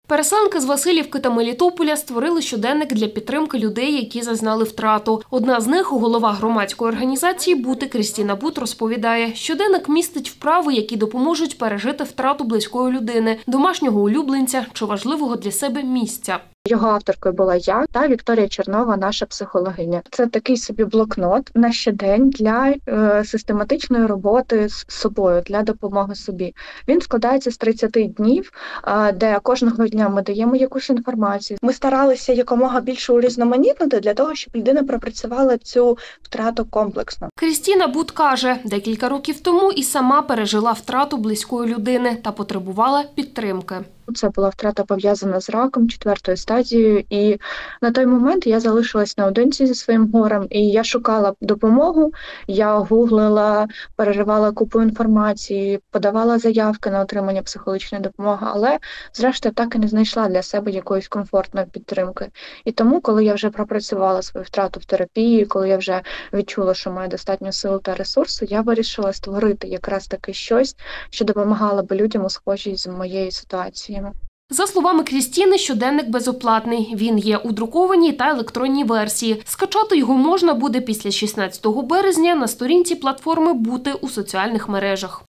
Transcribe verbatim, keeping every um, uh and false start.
Переселенки з Василівки та Мелітополя створили щоденник для підтримки людей, які зазнали втрату. Одна з них, голова громадської організації «Бути» Крістіна Бут, розповідає, щоденник містить вправи, які допоможуть пережити втрату близької людини, домашнього улюбленця чи важливого для себе місця. Його авторкою була я та Вікторія Чернова, наша психологиня. Це такий собі блокнот на щодень для е, систематичної роботи з собою, для допомоги собі. Він складається з тридцяти днів, е, де кожного дня ми даємо якусь інформацію. Ми старалися якомога більше урізноманітнити для того, щоб людина пропрацювала цю втрату комплексно. Крістіна Бут каже, декілька років тому і сама пережила втрату близької людини та потребувала підтримки. Це була втрата пов'язана з раком четвертою стадією, і на той момент я залишилась наодинці зі своїм горем, і я шукала допомогу, я гуглила, переривала купу інформації, подавала заявки на отримання психологічної допомоги, але зрештою так і не знайшла для себе якоїсь комфортної підтримки. І тому, коли я вже пропрацювала свою втрату в терапії, коли я вже відчула, що маю достатньо сил та ресурсу, я вирішила створити якраз таки щось, що допомагало би людям у схожій з моєю ситуацією. За словами Крістіни, щоденник безоплатний. Він є у друкованій та електронній версії. Скачати його можна буде після шістнадцятого березня на сторінці платформи «Бути» у соціальних мережах.